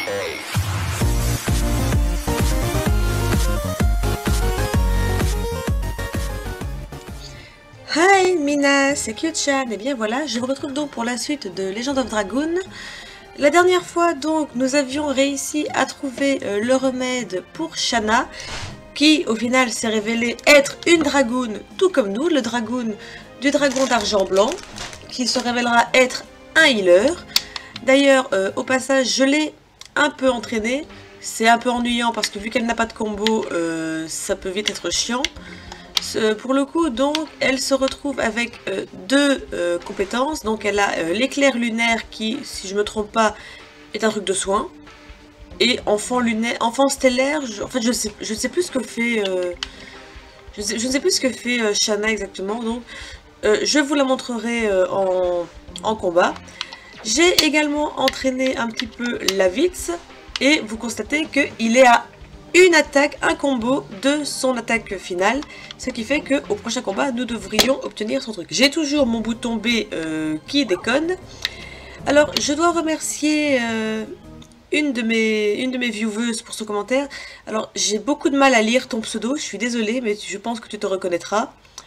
Hi Mina, c'est Kyo-chan, et bien voilà, je vous retrouve donc pour la suite de Legend of Dragoon. La dernière fois donc, nous avions réussi à trouver le remède pour Shanna, qui au final s'est révélé être une dragoon, tout comme nous, le dragoon du dragon d'argent blanc, qui se révélera être un healer. D'ailleurs, au passage, je l'ai un peu entraînée, c'est un peu ennuyant parce que vu qu'elle n'a pas de combo, ça peut vite être chiant. Pour le coup, donc, elle se retrouve avec deux compétences. Donc, elle a l'éclair lunaire qui, si je me trompe pas, est un truc de soin. Et enfant lunaire, enfant stellaire. En fait, je sais plus ce que fait. Je ne sais plus ce que fait Shanna exactement. Donc, je vous la montrerai en combat. J'ai également entraîné un petit peu Lavitz. Et vous constatez qu'il est à une attaque, un combo de son attaque finale, ce qui fait qu'au prochain combat, nous devrions obtenir son truc. J'ai toujours mon bouton B qui déconne. Alors, je dois remercier une de mes viewers pour son commentaire. Alors, j'ai beaucoup de mal à lire ton pseudo, je suis désolée, mais je pense que tu te reconnaîtras.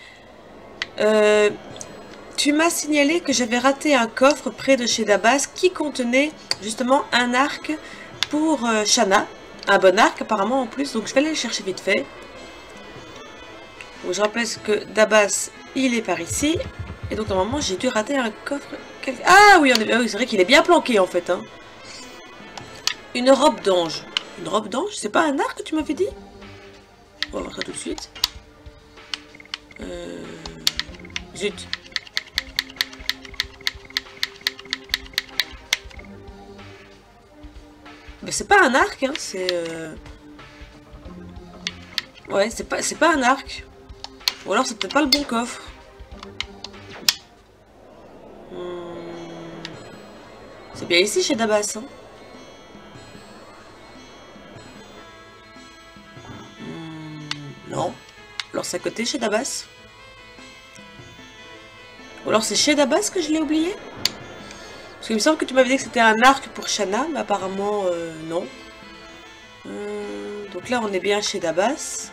Tu m'as signalé que j'avais raté un coffre près de chez Dabas qui contenait justement un arc pour Shanna. Un bon arc apparemment en plus, donc je vais aller le chercher vite fait. Donc, je rappelle que Dabas, il est par ici. Et donc normalement j'ai dû rater un coffre. Ah oui, c'est vrai qu'il est bien planqué en fait. Hein. Une robe d'ange. Une robe d'ange? C'est pas un arc que tu m'avais dit? On va voir ça tout de suite. Zut. Mais c'est pas un arc, hein, c'est... Ouais, c'est pas un arc. Ou alors c'est peut-être pas le bon coffre. C'est bien ici chez Dabas, hein. Non. Alors c'est à côté chez Dabas. Ou alors c'est chez Dabas que je l'ai oublié? Parce qu'il me semble que tu m'avais dit que c'était un arc pour Shanna, mais apparemment non. Donc là on est bien chez Dabas.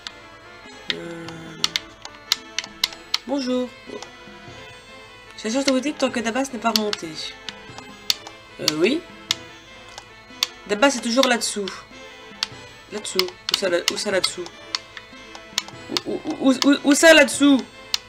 Bonjour. Je cherche de boutique tant que Dabas n'est pas remonté. Oui. Dabas est toujours là-dessous. Là-dessous. Où ça là-dessous? Où ça là-dessous?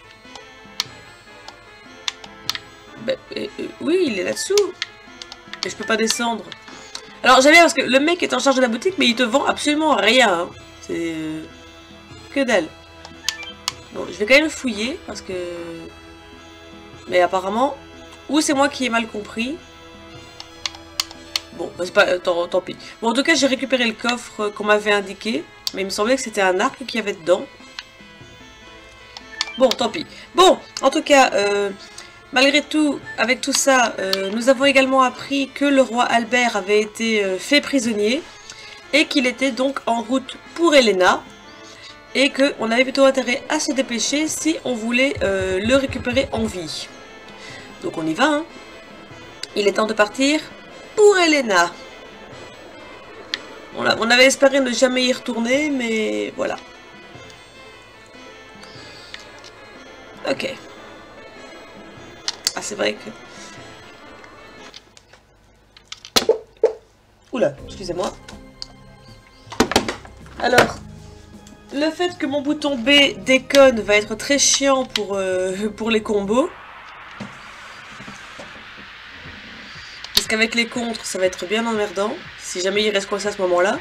Oui, il est là-dessous. Et je peux pas descendre. Alors, j'aime bien parce que le mec est en charge de la boutique, mais il te vend absolument rien. Hein. C'est... que dalle. Bon, je vais quand même fouiller, parce que... Mais apparemment... Ou c'est moi qui ai mal compris. Bon, bah, c'est pas... tant pis. Bon, en tout cas, j'ai récupéré le coffre qu'on m'avait indiqué. Mais il me semblait que c'était un arc qu'il y avait dedans. Bon, tant pis. Bon, en tout cas... malgré tout, avec tout ça, nous avons également appris que le roi Albert avait été fait prisonnier et qu'il était donc en route pour Helena et qu'on avait plutôt intérêt à se dépêcher si on voulait le récupérer en vie. Donc on y va, hein. Il est temps de partir pour Helena. On avait espéré ne jamais y retourner, mais voilà. Ok. Ah, c'est vrai que... Oula, excusez-moi. Alors, le fait que mon bouton B déconne va être très chiant pour les combos. Parce qu'avec les contres, ça va être bien emmerdant. Si jamais il reste coincé à ce moment-là.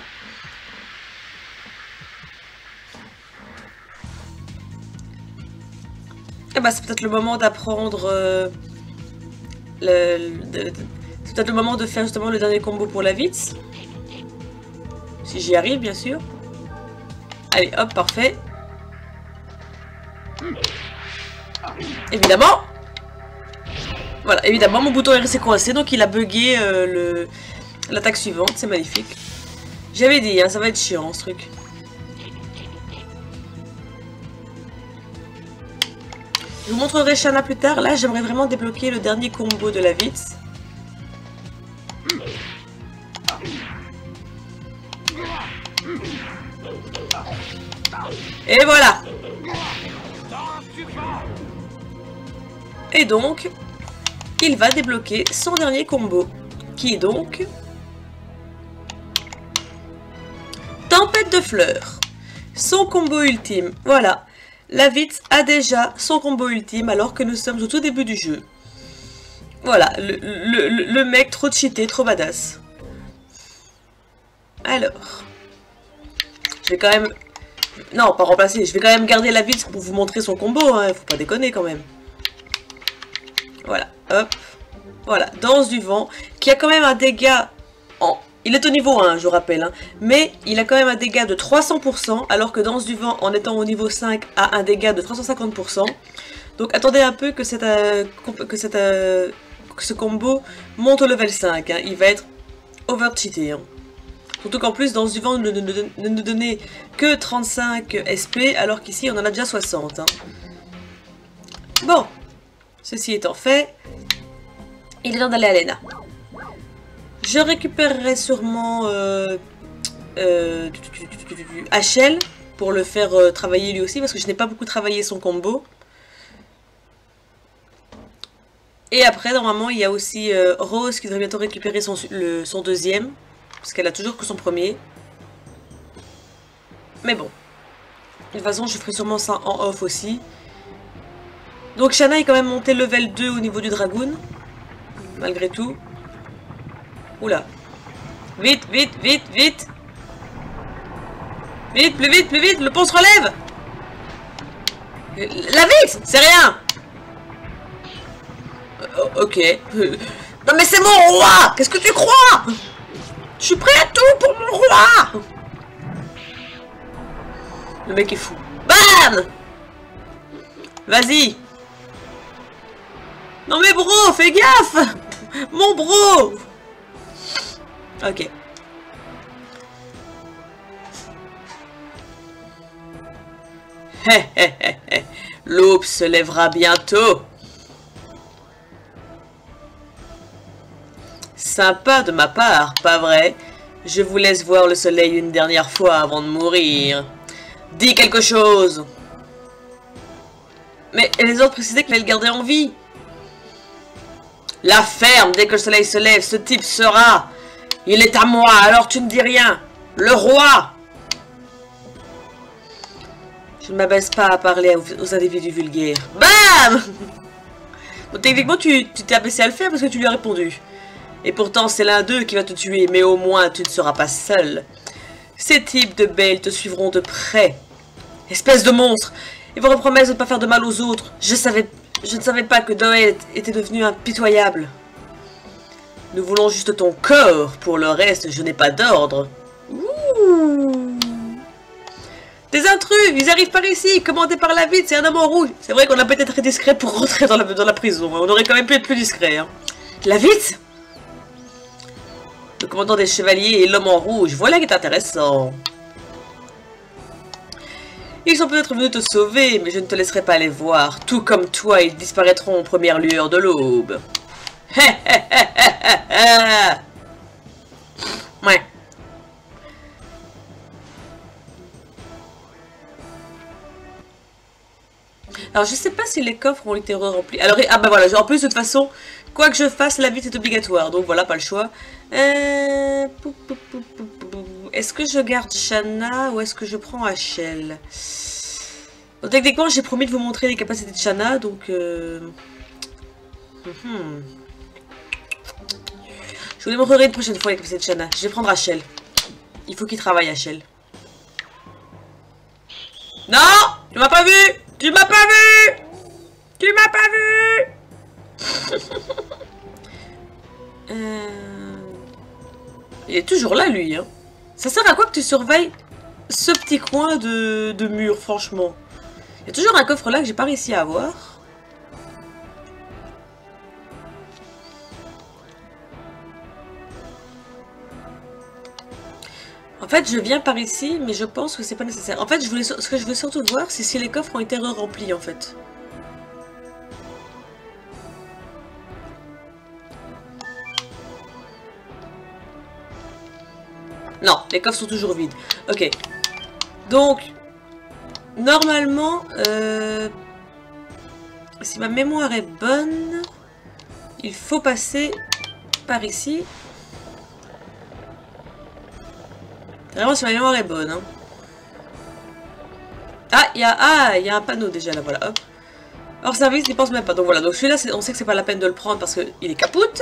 Ah bah c'est peut-être le moment d'apprendre... c'est peut-être le moment de faire justement le dernier combo pour Lavitz. Si j'y arrive, bien sûr. Allez, hop, parfait. Évidemment. Voilà, évidemment, mon bouton est resté coincé, donc il a bugué l'attaque suivante. C'est magnifique. J'avais dit, hein, ça va être chiant, ce truc. Je vous montrerai Shanna plus tard. Là, j'aimerais vraiment débloquer le dernier combo de Lavitz. Et voilà. Et donc, il va débloquer son dernier combo, qui est donc Tempête de fleurs. Son combo ultime. Voilà. La Vitz a déjà son combo ultime alors que nous sommes au tout début du jeu. Voilà, le mec trop cheaté, trop badass. Alors, je vais quand même... Non, pas remplacer, je vais quand même garder la Vitz pour vous montrer son combo, hein, faut pas déconner quand même. Voilà, hop. Voilà, danse du vent, qui a quand même un dégât en... Il est au niveau 1, je vous rappelle, hein, mais il a quand même un dégât de 300%, alors que danse du vent, en étant au niveau 5, a un dégât de 350%. Donc attendez un peu que ce combo monte au level 5, hein, il va être over-cheaté. Hein. Surtout qu'en plus, danse du vent ne nous donnait que 35 SP, alors qu'ici on en a déjà 60. Hein. Bon, ceci étant fait, il est temps d'aller à l'ENA. Je récupérerai sûrement HL pour le faire travailler lui aussi, parce que je n'ai pas beaucoup travaillé son combo. Et après, normalement, il y a aussi Rose qui devrait bientôt récupérer son deuxième, parce qu'elle a toujours que son premier. Mais bon, de toute façon, je ferai sûrement ça en off aussi. Donc Shanna est quand même montée level 2 au niveau du Dragoon, malgré tout. Oula. Vite, vite, vite, vite. Vite, plus vite, le pont se relève. La vite, c'est rien. Ok. Non mais c'est mon roi. Qu'est-ce que tu crois? Je suis prêt à tout pour mon roi. Le mec est fou. Bam. Vas-y. Non mais bro, fais gaffe. Mon bro. Ok. L'aube se lèvera bientôt. Sympa de ma part, pas vrai? Je vous laisse voir le soleil une dernière fois avant de mourir. Dis quelque chose. Mais les autres précisaient qu'il allait le garder en vie. La ferme, dès que le soleil se lève, ce type sera... Il est à moi, alors tu ne dis rien. Le roi. Je ne m'abaisse pas à parler aux individus vulgaires. Bam. Bon, techniquement, tu t'es abaissé à le faire parce que tu lui as répondu. Et pourtant, c'est l'un d'eux qui va te tuer, mais au moins, tu ne seras pas seul. Ces types de belles te suivront de près. Espèce de monstre. Et vos promesses de ne pas faire de mal aux autres. Je ne savais pas que Doel était devenu impitoyable. Nous voulons juste ton corps. Pour le reste, je n'ai pas d'ordre. Des intrus, ils arrivent par ici, commandés par la Vitz, c'est un homme en rouge. C'est vrai qu'on a peut-être été discret pour rentrer dans la prison. On aurait quand même pu être plus discret. Hein. La Vitz? Le commandant des chevaliers et l'homme en rouge. Voilà qui est intéressant. Ils sont peut-être venus te sauver, mais je ne te laisserai pas les voir. Tout comme toi, ils disparaîtront aux premières lueurs de l'aube. Ouais. Alors je sais pas si les coffres ont été remplis. Alors ah bah voilà, en plus de toute façon, quoi que je fasse, la Vitz est obligatoire. Donc voilà, pas le choix. Est-ce que je garde Shanna ou est-ce que je prends HL? Bon, techniquement, j'ai promis de vous montrer les capacités de Shanna, donc... Je vous les montrerai une prochaine fois les capacités de Shanna. Je vais prendre HL. Il faut qu'il travaille HL. Non! Tu m'as pas vu! Tu m'as pas vu! Tu m'as pas vu! Il est toujours là, lui. Hein. Ça sert à quoi que tu surveilles ce petit coin de mur, franchement? Il y a toujours un coffre là que j'ai pas réussi à avoir. En fait, je viens par ici, mais je pense que c'est pas nécessaire. En fait, ce que je veux surtout voir, c'est si les coffres ont été remplis, en fait. Non, les coffres sont toujours vides. Ok. Donc, normalement, si ma mémoire est bonne, il faut passer par ici. Vraiment, si ma mémoire est bonne. Hein. Ah, il y a un panneau déjà là, voilà, hop. Hors service, il pense même pas. Donc voilà, donc celui-là, on sait que c'est pas la peine de le prendre parce qu'il est capoute.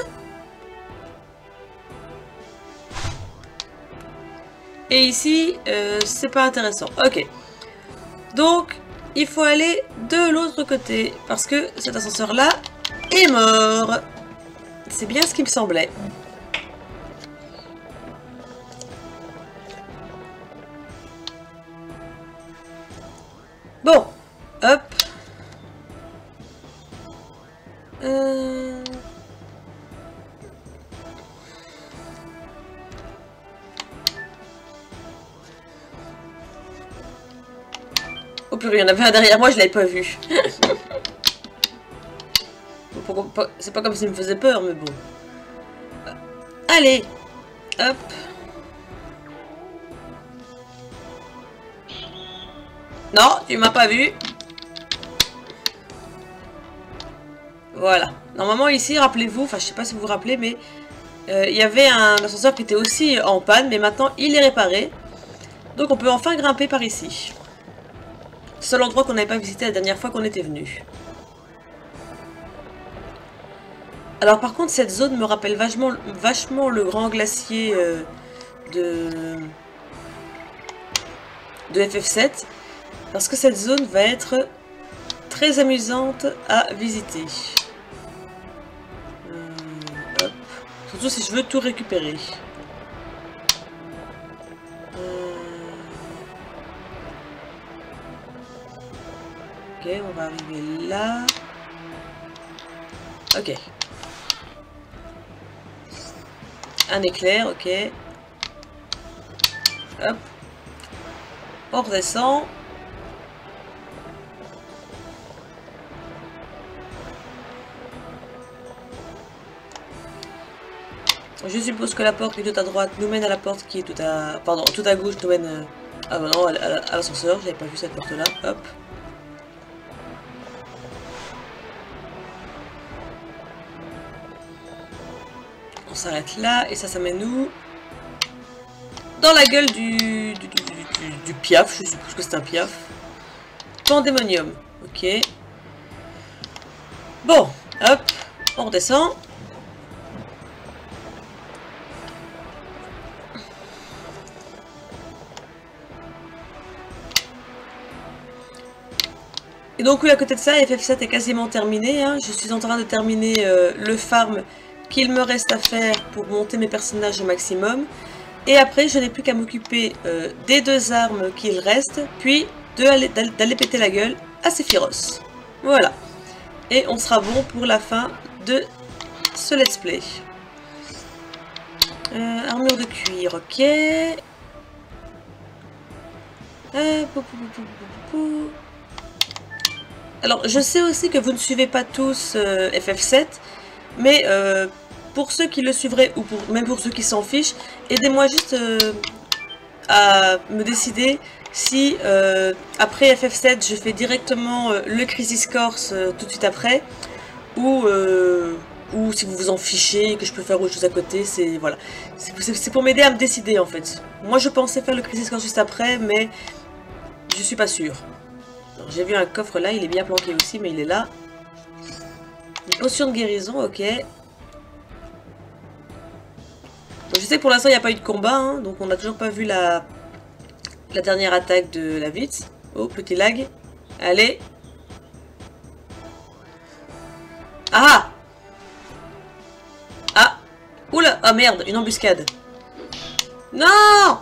Et ici, c'est pas intéressant. Ok. Donc, il faut aller de l'autre côté parce que cet ascenseur-là est mort. C'est bien ce qui me semblait. Bon, hop. Oh purée, il y en avait un derrière moi, je l'avais pas vu. C'est pas comme s'il me faisait peur, mais bon. Allez, hop. Non, tu m'as pas vu. Voilà. Normalement ici, rappelez-vous, enfin je sais pas si vous vous rappelez, mais il y avait un ascenseur qui était aussi en panne, mais maintenant il est réparé. Donc on peut enfin grimper par ici. Seul endroit qu'on n'avait pas visité la dernière fois qu'on était venu. Alors par contre cette zone me rappelle vachement le grand glacier de FF7. Parce que cette zone va être très amusante à visiter. Hop. Surtout si je veux tout récupérer. Ok, on va arriver là. Ok. Un éclair, ok. Hop. On redescend. Je suppose que la porte qui est tout à droite nous mène à la porte qui est tout à... Pardon, tout à gauche nous mène... Ah bah non, à l'ascenseur, j'avais pas vu cette porte là, hop. On s'arrête là, et ça mène où? Dans la gueule du piaf, je suppose que c'est un piaf. Pandémonium, ok. Bon, hop, on redescend. Et donc oui, à côté de ça, FF7 est quasiment terminé. Hein. Je suis en train de terminer le farm qu'il me reste à faire pour monter mes personnages au maximum. Et après, je n'ai plus qu'à m'occuper des 2 armes qu'il reste, puis d'aller péter la gueule à Sephiroth. Voilà. Et on sera bon pour la fin de ce let's play. Armure de cuir, ok. Alors, je sais aussi que vous ne suivez pas tous FF7, mais pour ceux qui le suivraient, ou même pour ceux qui s'en fichent, aidez-moi juste à me décider si après FF7, je fais directement le Crisis Core tout de suite après, ou si vous vous en fichez, que je peux faire autre chose à côté, c'est voilà. C'est pour m'aider à me décider en fait. Moi, je pensais faire le Crisis Core juste après, mais je suis pas sûre. J'ai vu un coffre là, il est bien planqué aussi, mais il est là. Une potion de guérison, ok. Donc, je sais que pour l'instant, il n'y a pas eu de combat, hein, donc on n'a toujours pas vu la dernière attaque de la Vitz. Oh, petit lag. Allez. Ah! Ah! Oula! Ah merde, une embuscade. Non!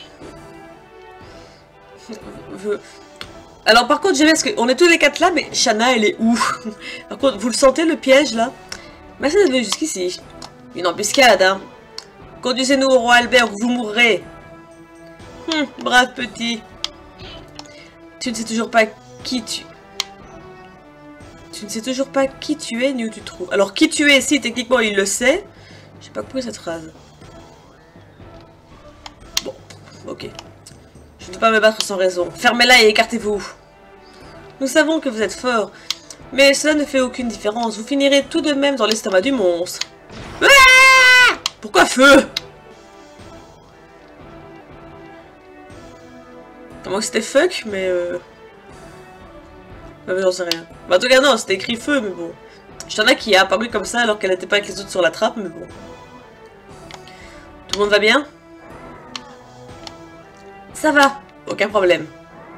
Alors par contre, j'aime bien qu'on est tous les 4 là, mais Shanna, elle est où? Par contre, vous le sentez le piège là? Merci d'être venu jusqu'ici. Une embuscade, hein. Conduisez-nous au roi Albert ou vous mourrez. Brave petit. Tu ne sais toujours pas qui tu... Tu ne sais toujours pas qui tu es ni où tu te trouves. Alors qui tu es, si techniquement il le sait. J'ai pas compris cette phrase. Bon, ok. Je ne peux pas me battre sans raison. Fermez-la et écartez-vous. Nous savons que vous êtes fort, mais cela ne fait aucune différence. Vous finirez tout de même dans l'estomac du monstre. Ah! Pourquoi feu? Comment que c'était fuck, mais j'en sais rien. Bah, en tout cas, non, c'était écrit feu, mais bon. J'en ai qui est apparu comme ça alors qu'elle n'était pas avec les autres sur la trappe, mais bon. Tout le monde va bien? Ça va, aucun problème.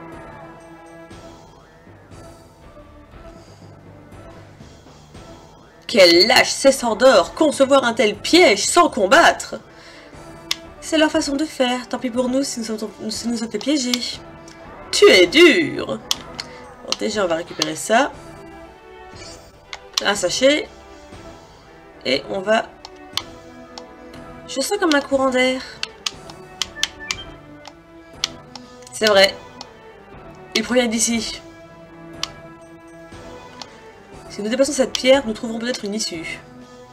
Quel lâche cesseur d'or, concevoir un tel piège sans combattre! C'est leur façon de faire, tant pis pour nous si nous sommes fait piéger. Tu es dur! Bon, déjà on va récupérer ça. Un sachet. Et on va... Je sens comme un courant d'air. C'est vrai. Il provient d'ici. Si nous dépassons cette pierre, nous trouverons peut-être une issue.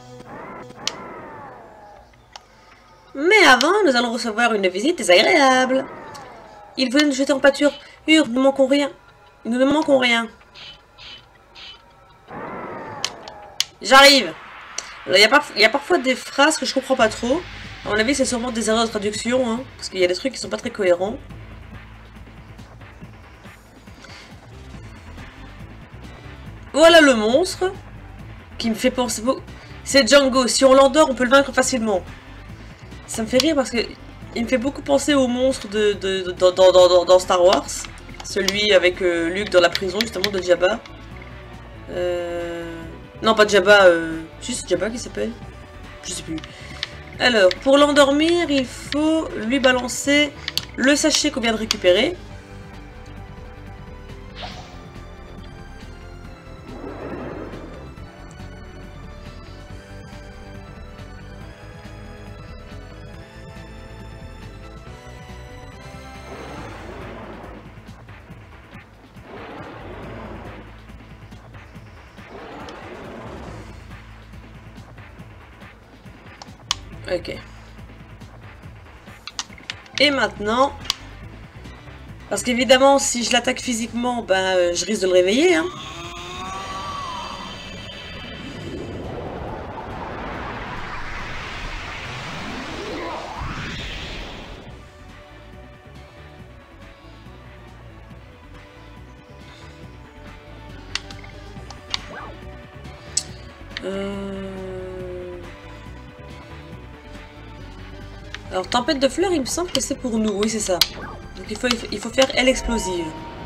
Mais avant, nous allons recevoir une visite désagréable. Ils veulent nous jeter en pâture. Nous ne manquons rien. Nous ne manquons rien. J'arrive. Il y a parfois des phrases que je comprends pas trop. À mon avis, c'est sûrement des erreurs de traduction, hein, parce qu'il y a des trucs qui sont pas très cohérents. Voilà le monstre qui me fait penser... C'est Django. Si on l'endort, on peut le vaincre facilement. Ça me fait rire parce que il me fait beaucoup penser au monstre dans Star Wars. Celui avec Luke dans la prison, justement, de Jabba. Non, pas Jabba, juste Jabba qui s'appelle. Je sais plus. Alors, pour l'endormir, il faut lui balancer le sachet qu'on vient de récupérer. Ok. Et maintenant, parce qu'évidemment, si je l'attaque physiquement, ben, je risque de le réveiller, hein. Alors, tempête de fleurs, il me semble que c'est pour nous. Oui, c'est ça. Donc, il faut faire elle explosive.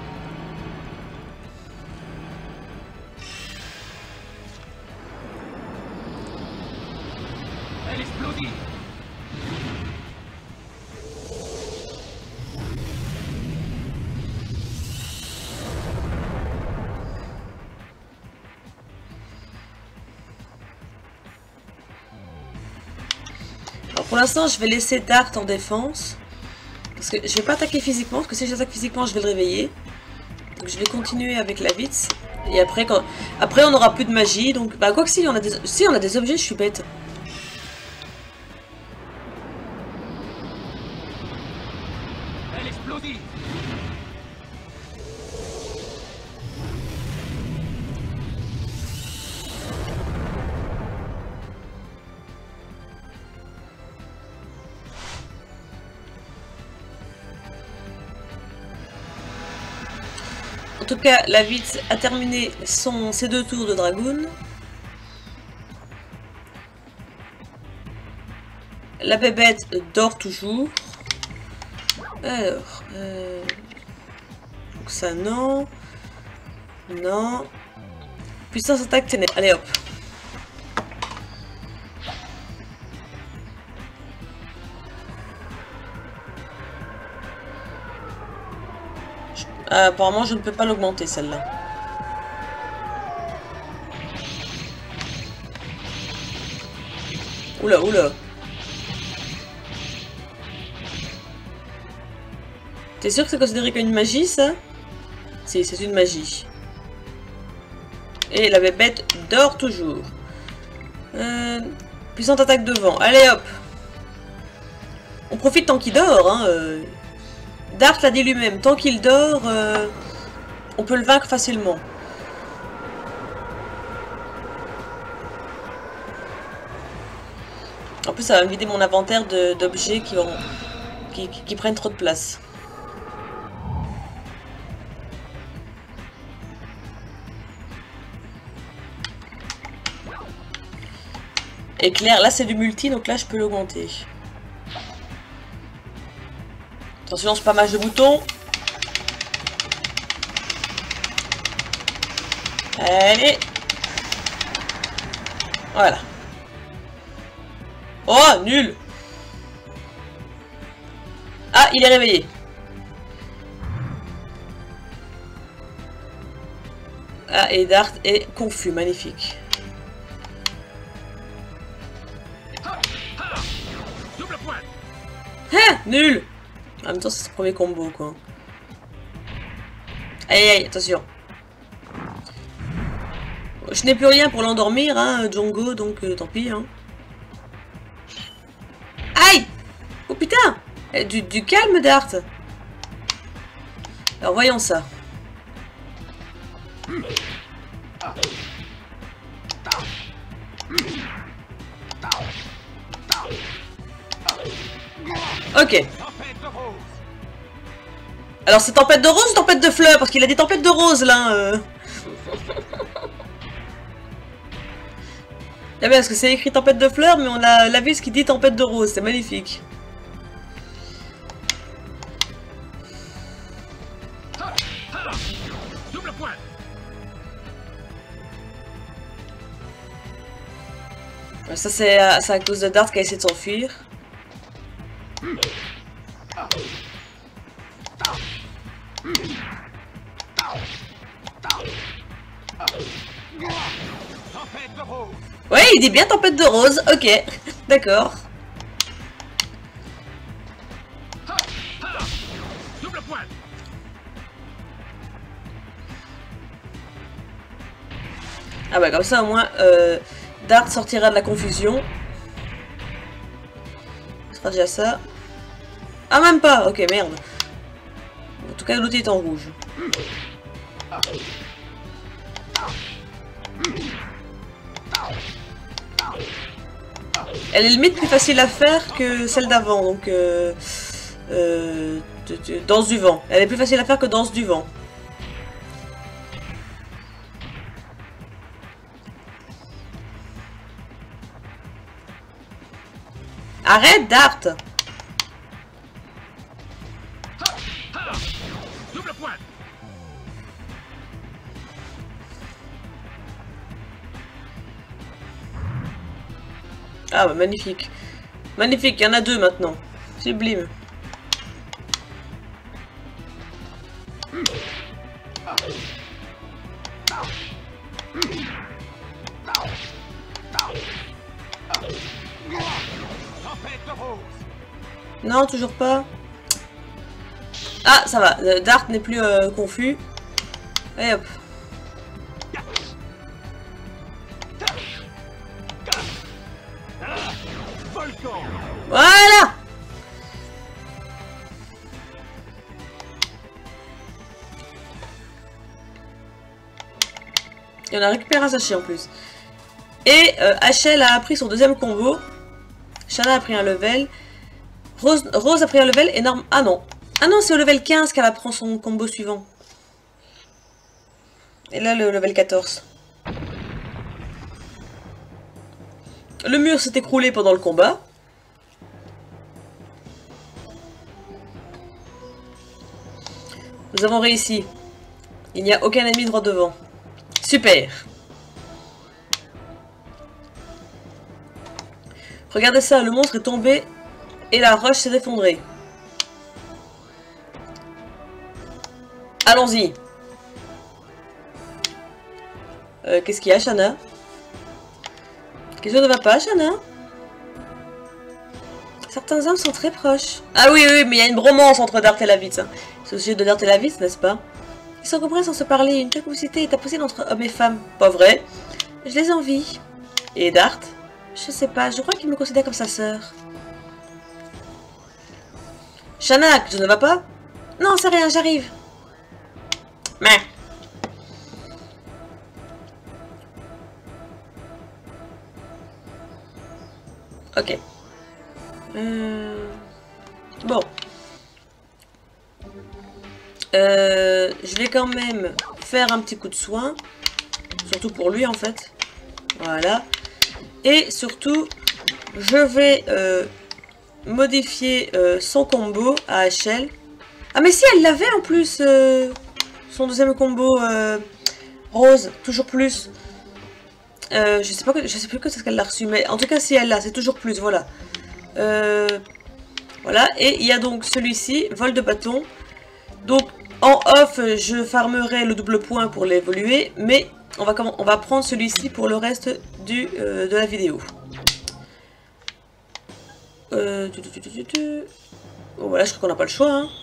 Elle explosive. Pour l'instant, je vais laisser Dart en défense. Parce que je vais pas attaquer physiquement. Parce que si j'attaque physiquement, je vais le réveiller. Donc je vais continuer avec la Vitz. Et après, après on n'aura plus de magie. Donc, bah, quoi que si, on a des objets, je suis bête. Elle explosive. En tout cas, la Vitz a terminé ses 2 tours de Dragoon. La bébête dort toujours. Alors, donc ça non. Non. Puissance attaque ténèbres. Allez hop. Apparemment, je ne peux pas l'augmenter, celle-là. Oula, oula. T'es sûr que c'est considéré comme une magie, ça? Si, c'est une magie. Et la bébête dort toujours. Puissante attaque de vent. Allez, hop. On profite tant qu'il dort, hein. Dart l'a dit lui-même, tant qu'il dort, on peut le vaincre facilement. En plus, ça va me vider mon inventaire d'objets qui prennent trop de place. Éclair, là c'est du multi, donc là je peux l'augmenter. Attention, c'est pas mal de boutons. Allez. Voilà. Oh, nul. Ah, il est réveillé. Ah, et Dart est confus, magnifique. Ah, nul. En même temps, c'est son premier combo, quoi. Aïe, aïe, attention. Je n'ai plus rien pour l'endormir, hein, Django, donc tant pis, hein. Aïe! Oh putain! Du calme, Dart. Alors, voyons ça. Ok. Alors c'est tempête de rose ou tempête de fleurs? Parce qu'il a des tempêtes de rose là. Ah bien, parce que c'est écrit tempête de fleurs, mais on a la vis qui dit tempête de rose. C'est magnifique. Ça c'est à cause de Dart qui a essayé de s'enfuir. Ouais, il dit bien tempête de rose, ok, d'accord. Ah bah comme ça au moins, Dart sortira de la confusion. Ce sera déjà ça. Ah même pas, ok merde. En tout cas l'outil est en rouge. Elle est limite plus facile à faire que celle d'avant, donc danse du vent. Elle est plus facile à faire que danse du vent. Arrête, Dart! Ah bah magnifique. Magnifique, il y en a deux maintenant. Sublime. Non, toujours pas. Ah, ça va. Dart n'est plus confus. Et hop. Voilà! Et on a récupéré un sachet en plus. Et HL a appris son deuxième combo. Shanna a pris un level. Rose a pris un level et Norm... Ah non. Ah non, c'est au level 15 qu'elle apprend son combo suivant. Et là, le level 14. Le mur s'est écroulé pendant le combat. Nous avons réussi. Il n'y a aucun ennemi droit devant. Super. Regardez ça, le monstre est tombé et la roche s'est effondrée. Allons-y. Qu'est-ce qu'il y a, Shanna? Quelque chose ne va pas, Shanna? Certains hommes sont très proches. Ah oui, oui, mais il y a une bromance entre Dart et Lavitz. Hein. C'est au sujet de Dart et Lavitz, n'est-ce pas? Ils sont compris sans se parler. Une telle complicité est impossible entre hommes et femmes. Pas vrai? Je les envie. Et Dart? Je sais pas, je crois qu'il me considère comme sa sœur. Shanna, je ne va pas? Non, c'est rien, j'arrive. Mais. Ok. Bon. Je vais quand même faire un petit coup de soin. Surtout pour lui en fait. Voilà. Et surtout, je vais modifier son combo à HL. Ah mais si, elle l'avait en plus son deuxième combo rose, toujours plus. Je sais plus que c'est qu'elle l'a reçu, mais en tout cas si elle l'a, c'est toujours plus, voilà. Voilà, et il y a donc celui-ci, vol de bâton. Donc en off, je farmerai le double point pour l'évoluer, mais on va prendre celui-ci pour le reste de la vidéo. Bon, voilà, je crois qu'on n'a pas le choix, hein.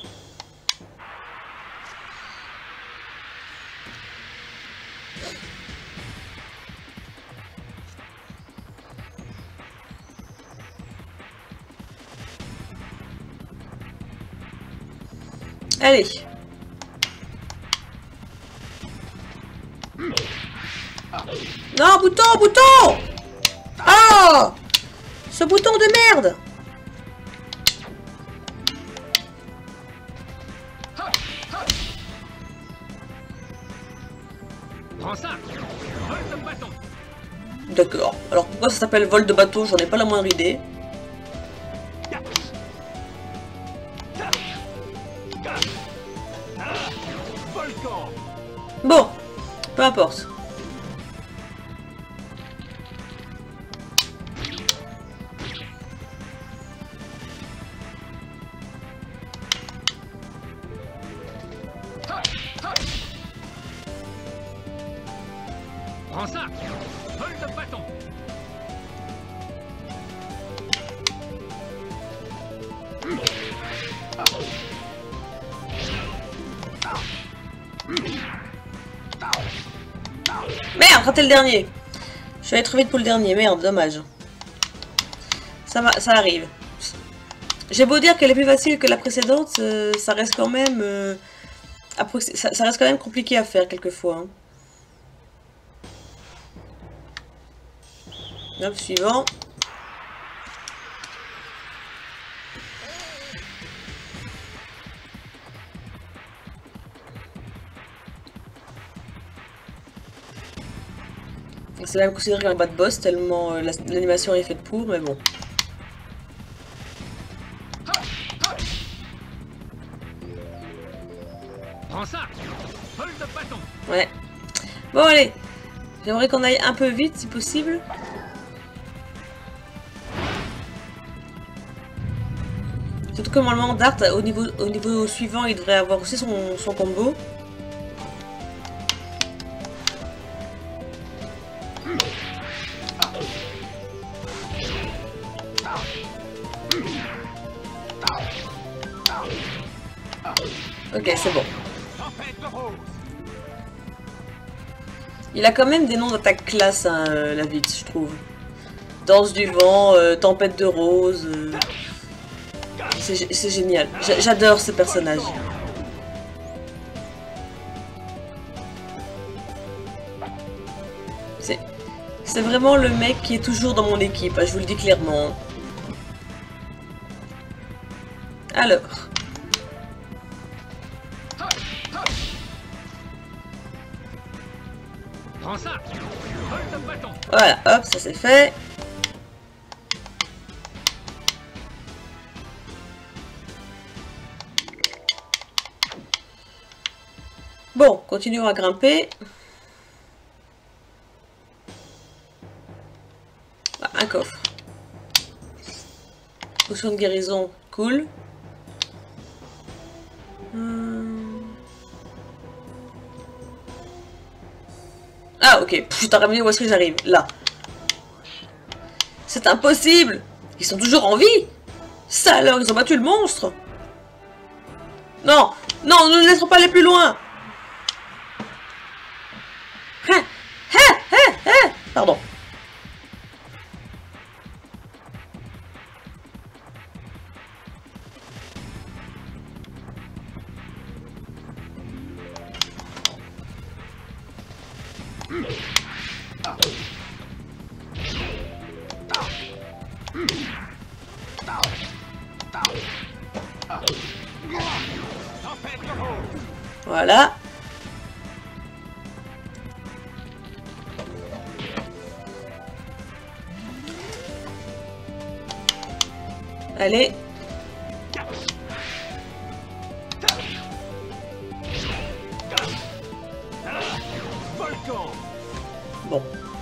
Allez. Non, bouton, bouton! Ah! Ce bouton de merde! Prends ça. Vol de bâton. D'accord. Alors pourquoi ça s'appelle vol de bateau? J'en ai pas la moindre idée. Volcan. Bon, peu importe. Prends ça. Vol de bâton. Merde, raté le dernier. Je suis allé trop vite pour le dernier. Merde, dommage. Ça arrive. J'ai beau dire qu'elle est plus facile que la précédente, ça reste quand même... ça reste quand même compliqué à faire quelquefois. Hein. Hop, suivant. C'est même considéré comme un bad boss tellement l'animation est faite pour, mais bon. Prends ça. Vol de bâton. Ouais. Bon allez. J'aimerais qu'on aille un peu vite si possible. Surtout que normalement Dart au niveau suivant il devrait avoir aussi son combo. Ok, c'est bon. Tempête de rose. Il a quand même des noms d'attaque classe, hein, la Vitz, je trouve. Danse du vent, tempête de rose. C'est génial. J'adore ce personnage. C'est vraiment le mec qui est toujours dans mon équipe, hein, je vous le dis clairement. Alors. Prends ça. Vol de bâton. Voilà, hop, ça c'est fait. Bon, continuons à grimper. Ah, un coffre. Potion de guérison, cool. Ah, ok. Putain, ramener où est-ce que j'arrive? Là. C'est impossible. Ils sont toujours en vie. Ça alors, ils ont battu le monstre. Non. Non, nous ne laisserons pas aller plus loin. Pardon. Voilà. Allez. Bon.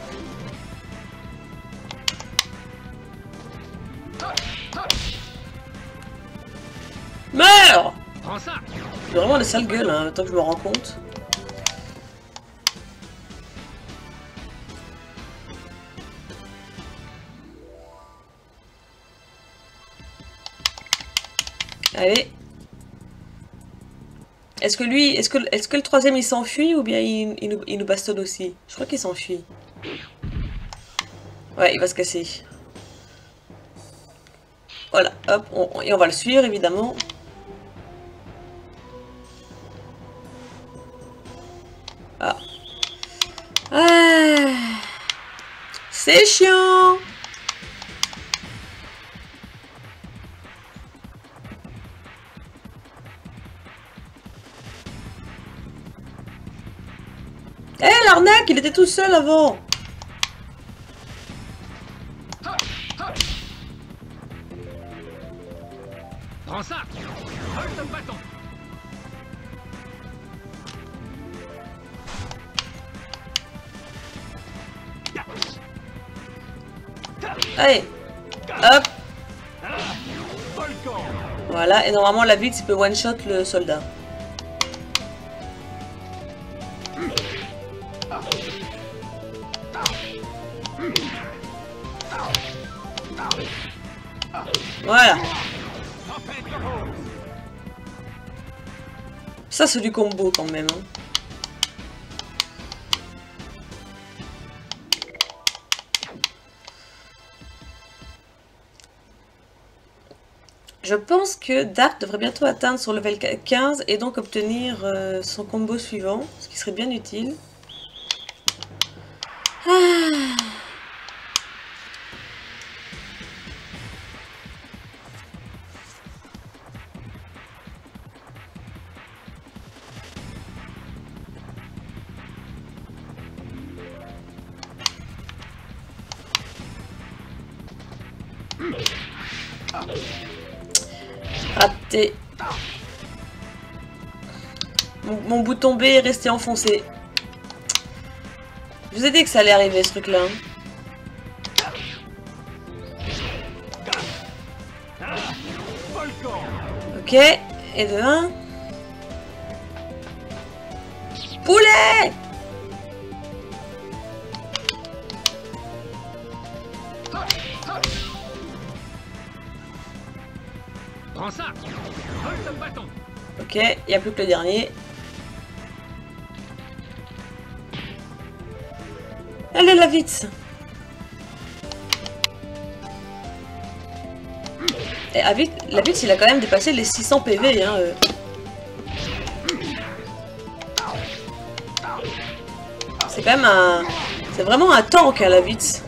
Meurs! Prends ça. J'ai vraiment des sales gueules, hein, tant que je me rends compte. Allez. Est-ce que lui, est-ce que le troisième il s'enfuit ou bien il nous bastonne aussi? Je crois qu'il s'enfuit. Ouais, il va se casser. Voilà, hop, et on va le suivre évidemment. Ah. Ah. C'est chiant. Eh, l'arnaque, il était tout seul avant. Prends ça. Vole de bâton. Allez, hop. Volcan. Voilà, et normalement la vite, il peut one-shot le soldat. Voilà. Ça, c'est du combo quand même. Hein. Je pense que Dark devrait bientôt atteindre son level 15 et donc obtenir son combo suivant, ce qui serait bien utile. Ah. Raté. Mon bouton B est resté enfoncé. Je vous ai dit que ça allait arriver ce truc là. Ok, et de 1. Poulet! Prends ça. Vole de bâton. Ok, il n'y a plus que le dernier. Allez, la vite. Et la vite, il a quand même dépassé les 600 PV. Hein, C'est quand même un... C'est vraiment un tank, hein, la vite.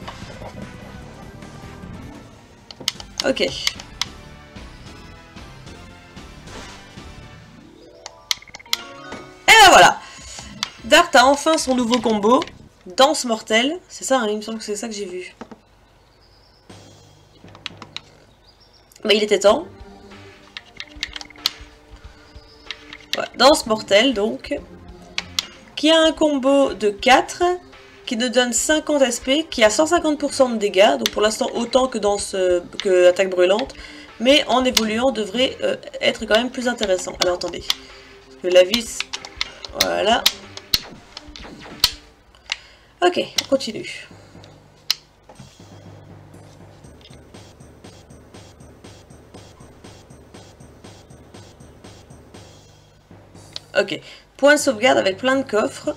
Ok. Et ben voilà. Dart a enfin son nouveau combo. Danse mortelle. C'est ça, hein, il me semble que c'est ça que j'ai vu. Bah, il était temps. Voilà. Danse mortelle, donc. Qui a un combo de 4. Qui nous donne 50 SP. Qui a 150% de dégâts. Donc pour l'instant, autant que que attaque brûlante. Mais en évoluant, devrait être quand même plus intéressant. Alors attendez. Parce que la vis... Voilà. Ok, on continue. Ok, point de sauvegarde avec plein de coffres.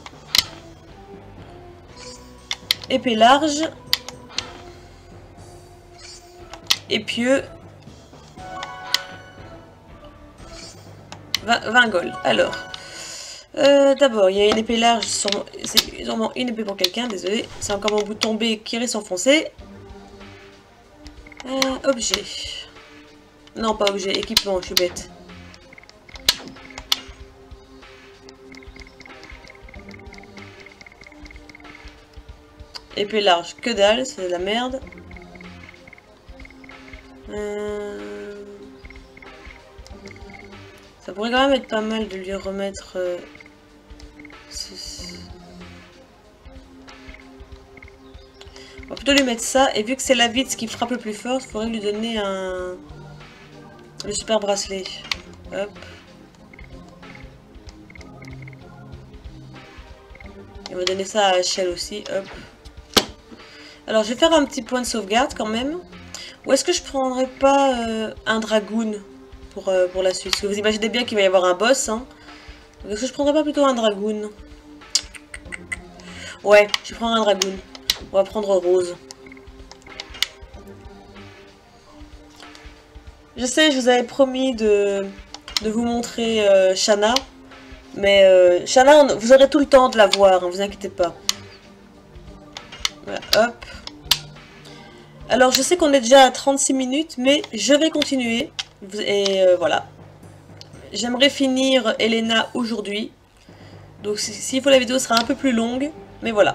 Épée large. Épieux. 20 gold. Alors, d'abord, il y a une épée large. C'est sûrement une épée pour quelqu'un, désolé. C'est encore mon bouton B qui reste enfoncé. Objet. Non, pas objet, équipement, je suis bête. Épée large, que dalle, c'est de la merde. Ça pourrait quand même être pas mal de lui remettre... On va plutôt lui mettre ça, et vu que c'est la Vitz qui frappe le plus fort, il faudrait lui donner un... le super bracelet. Hop. Et on va donner ça à Shell aussi, hop. Alors je vais faire un petit point de sauvegarde quand même. Ou est-ce que je prendrais pas un dragoon pour la suite? Parce que vous imaginez bien qu'il va y avoir un boss, hein. Est-ce que je prendrais pas plutôt un dragoon? Ouais, je vais prendre un dragoon. On va prendre Rose. Je sais, je vous avais promis de vous montrer Shanna. Mais Shanna, vous aurez tout le temps de la voir, hein, vous inquiétez pas. Voilà, hop. Alors, je sais qu'on est déjà à 36 minutes, mais je vais continuer. Et voilà. J'aimerais finir Elena aujourd'hui. Donc, s'il faut, la vidéo sera un peu plus longue. Mais voilà.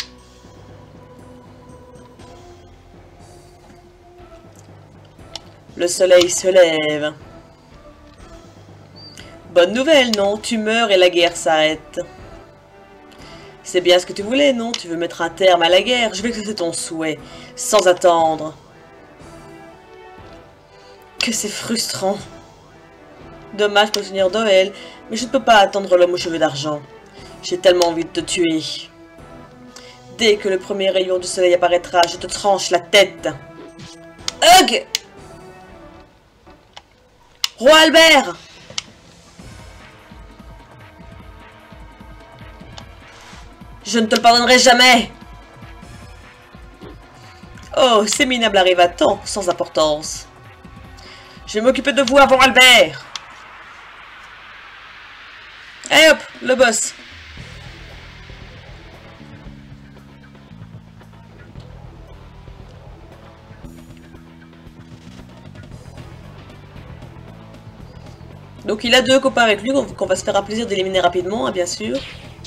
Le soleil se lève. Bonne nouvelle, non? Tu meurs et la guerre s'arrête. C'est bien ce que tu voulais, non? Tu veux mettre un terme à la guerre? Je vais que c'est ton souhait, sans attendre. Que c'est frustrant. Dommage pour le Seigneur Doel, mais je ne peux pas attendre l'homme aux cheveux d'argent. J'ai tellement envie de te tuer. Dès que le premier rayon du soleil apparaîtra, je te tranche la tête. Hug! Roi Albert! Je ne te le pardonnerai jamais. Oh, ces minables arrivent à temps, sans importance. Je vais m'occuper de vous avant Albert. Allez hop, le boss. Donc il a deux copains avec lui qu'on va se faire un plaisir d'éliminer rapidement, hein, bien sûr.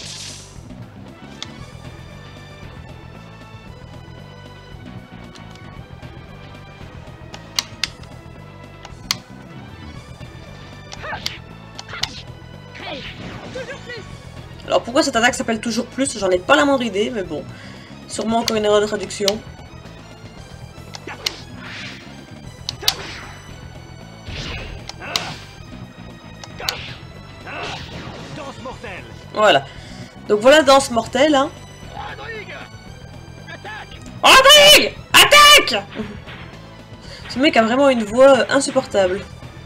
Alors pourquoi cette attaque s'appelle toujours plus? J'en ai pas la moindre idée, mais bon. Sûrement encore une erreur de traduction. Danse mortelle. Voilà. Donc voilà, danse mortelle, hein. Rodrigue, attaque. Rodrigue! Attaque! Ce mec a vraiment une voix insupportable.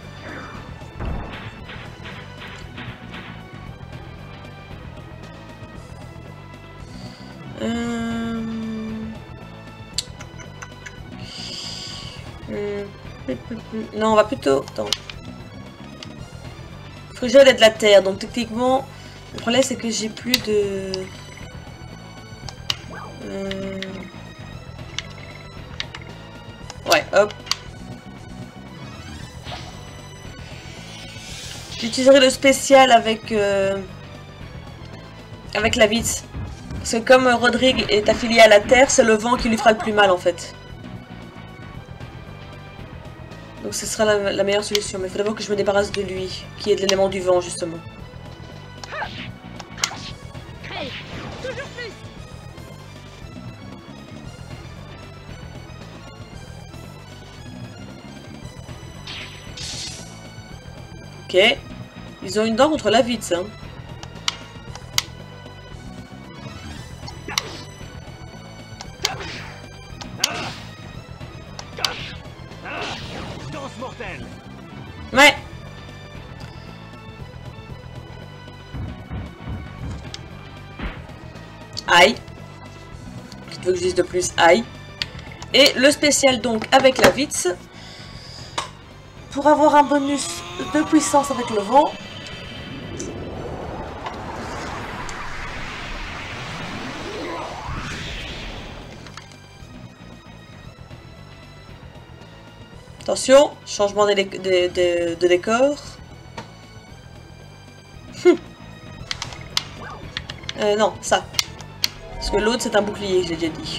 Non, on va plutôt... Attends. Faut que j'aille de la terre, donc techniquement, le problème c'est que j'ai plus de... Ouais, hop. J'utiliserai le spécial avec la Vitz. Parce que comme Rodrigue est affilié à la terre, c'est le vent qui lui fera le plus mal en fait. Donc ce sera la meilleure solution. Mais il faut d'abord que je me débarrasse de lui, qui est de l'élément du vent justement. Ok. Ils ont une dent contre la Vitz, hein. Danse mortelle. Ouais. Aïe. Tu veux que je dise de plus? Aïe. Et le spécial donc avec la Vitz. Pour avoir un bonus de puissance avec le vent. Attention, changement de décor. Non, ça. Parce que l'autre c'est un bouclier, je l'ai déjà dit.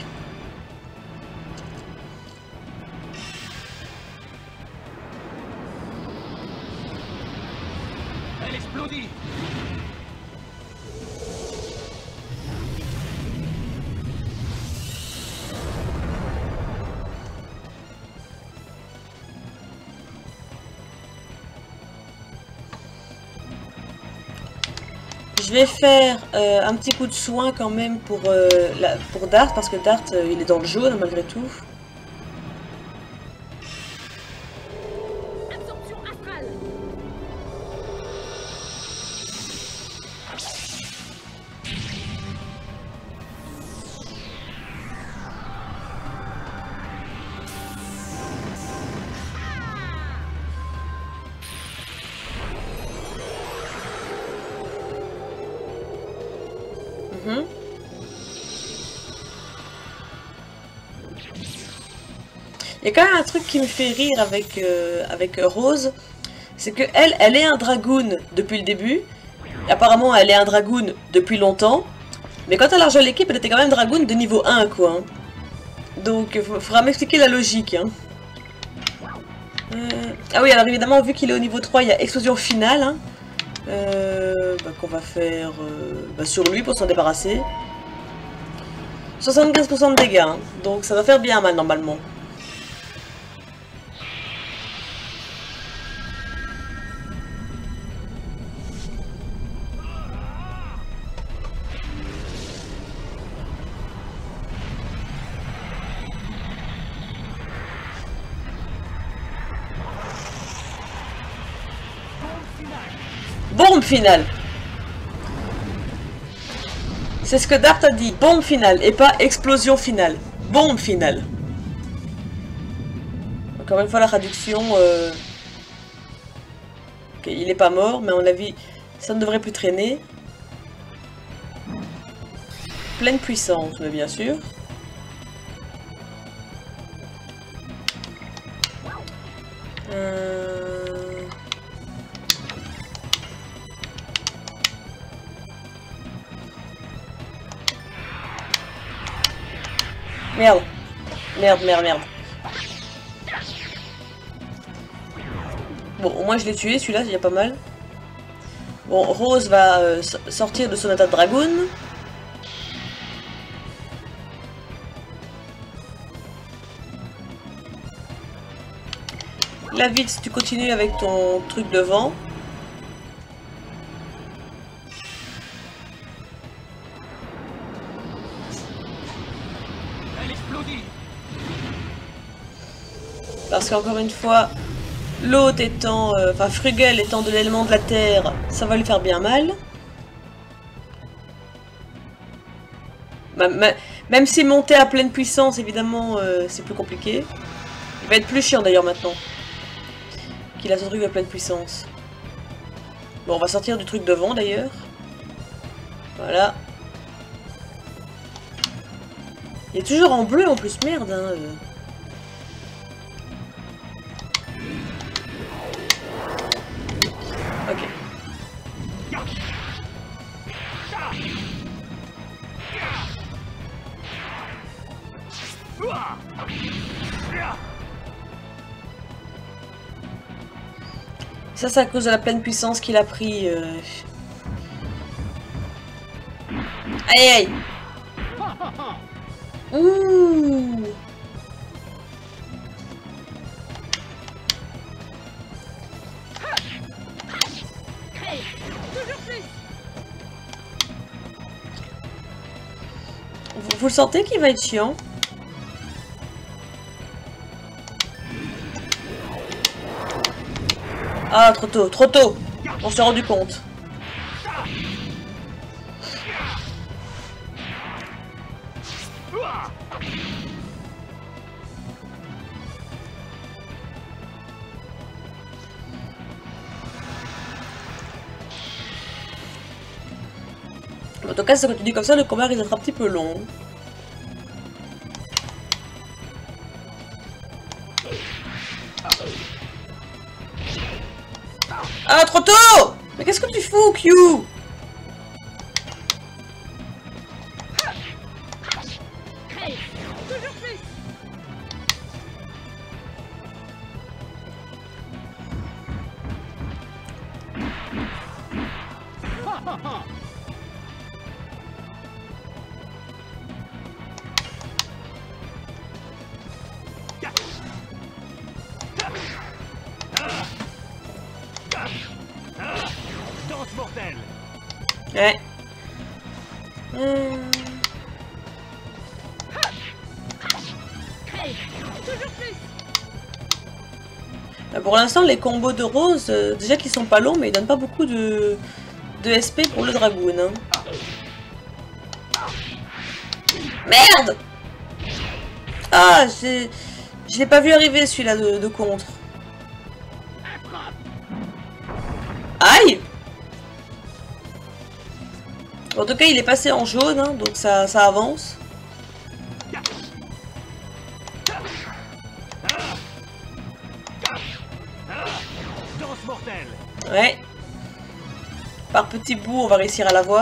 Elle explodit. Je vais faire un petit coup de soin quand même pour Dart, parce que Dart il est dans le jaune malgré tout. Absorption astrale. Il y a quand même un truc qui me fait rire avec Rose, c'est que elle est un dragoon depuis le début. Et apparemment, elle est un dragoon depuis longtemps. Mais quand elle a rejoint l'équipe, elle était quand même dragoon de niveau 1, quoi. Donc, il faudra m'expliquer la logique. Hein. Ah oui, alors évidemment, vu qu'il est au niveau 3, il y a explosion finale. Hein. Qu'on va faire sur lui pour s'en débarrasser. 75% de dégâts, hein. Donc ça va faire bien mal normalement. Bombe finale. C'est ce que Dart a dit, bombe finale, et pas explosion finale. Bombe finale. Encore une fois la traduction. Ok, il est pas mort, mais à mon avis, ça ne devrait plus traîner. Pleine puissance, mais bien sûr. Merde. Merde. Bon, au moins je l'ai tué, celui-là, il y a pas mal. Bon, Rose va sortir de son état de dragoon. Là, vite, tu continues avec ton truc de vent. Parce qu'encore une fois, l'autre étant, enfin Frugel étant de l'élément de la terre, ça va lui faire bien mal. Même si monter à pleine puissance, évidemment, c'est plus compliqué. Il va être plus chiant d'ailleurs maintenant. Qu'il a son truc à pleine puissance. Bon, on va sortir du truc devant d'ailleurs. Voilà. Il est toujours en bleu en plus, merde. Hein. Ok. Ça, c'est à cause de la pleine puissance qu'il a pris. Aïe aïe. Ouh. Vous le sentez qu'il va être chiant? Ah, trop tôt, trop tôt. On s'est rendu compte. En tout cas, si ça continue comme ça, le combat risque d'être un petit peu long. Ah, trop tôt! Mais qu'est-ce que tu fous, Q? Danse mortelle. Ouais. Pour l'instant, les combos de Rose, déjà qu'ils sont pas longs, mais ils donnent pas beaucoup de SP pour le Dragoon. Hein. Merde! Ah, je l'ai pas vu arriver celui-là de contre. Aïe! En tout cas, il est passé en jaune, hein, donc ça avance. Danse mortelle. Ouais. Par petits bouts, on va réussir à l'avoir.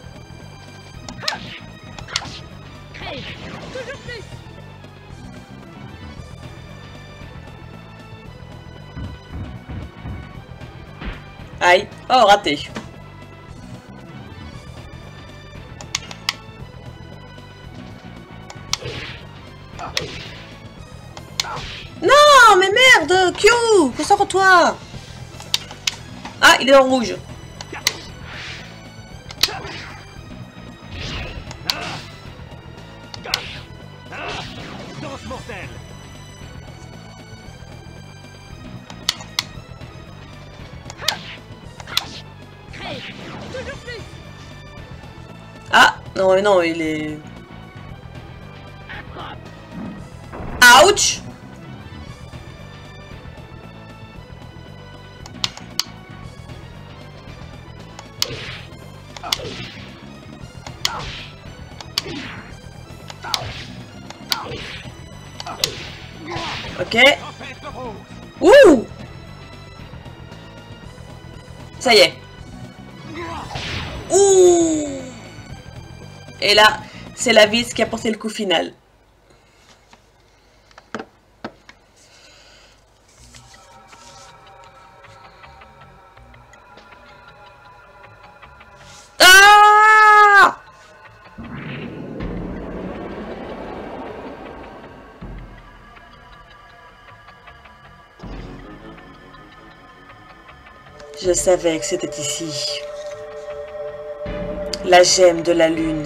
Aïe. Oh, raté. Non, mais merde, Q, concentre-toi. Ah, il est en rouge. Danse mortelle. Ah, non, mais non, il est... Ouch! Ok. Ouh! Ça y est. Ouh! Et là, c'est la vis qui a porté le coup final. Ah! Je savais que c'était ici. La gemme de la lune.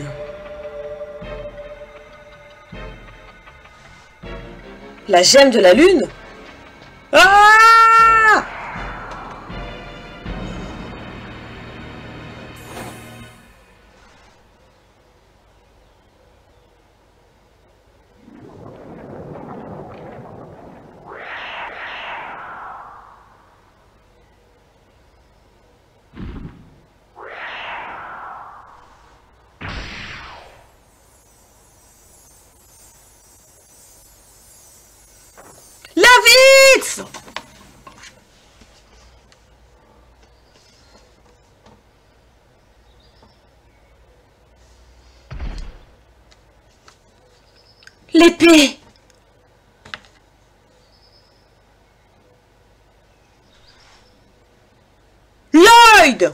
La gemme de la lune? Ah! La Vitz! L'épée! Lloyd!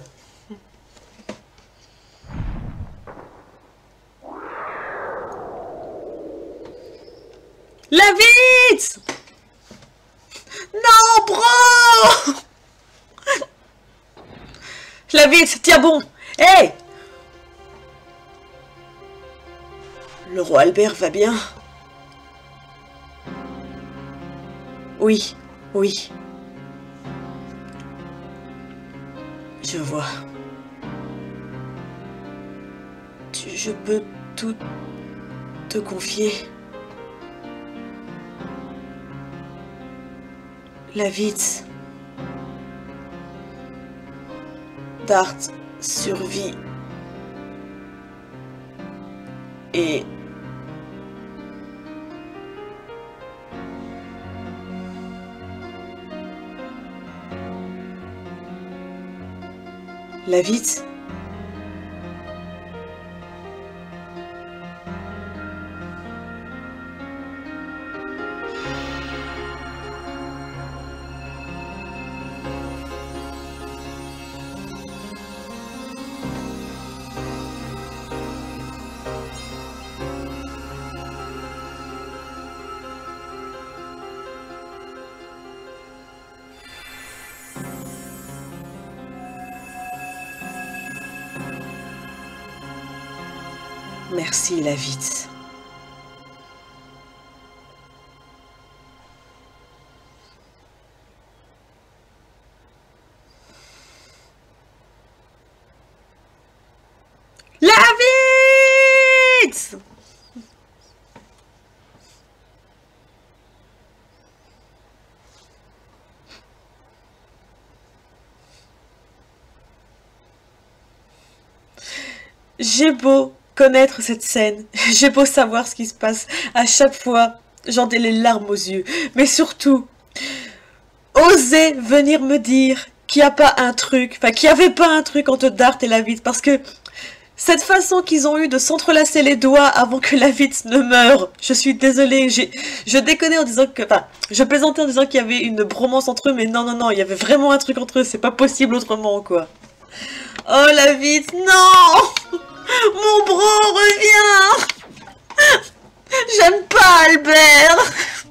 La Vitz! Non, bro! La Vitz, tiens bon! Hé! Hey! Le roi Albert va bien? Oui, oui. Je vois. Je peux tout te confier. La Vitz. Dart survit. Et... La vite. Merci, la vite. La vite! J'ai beau connaître cette scène, j'ai beau savoir ce qui se passe, à chaque fois, j'en ai les larmes aux yeux. Mais surtout, oser venir me dire qu'il n'y a pas un truc, enfin qu'il n'y avait pas un truc entre Dart et la Vite, parce que cette façon qu'ils ont eu de s'entrelacer les doigts avant que la Vite ne meure, je suis désolée, je déconnais en disant que, enfin, je plaisantais en disant qu'il y avait une bromance entre eux, mais non, non, non, il y avait vraiment un truc entre eux, c'est pas possible autrement, quoi. Oh, la Vite, non! Mon bro, reviens! J'aime pas Albert!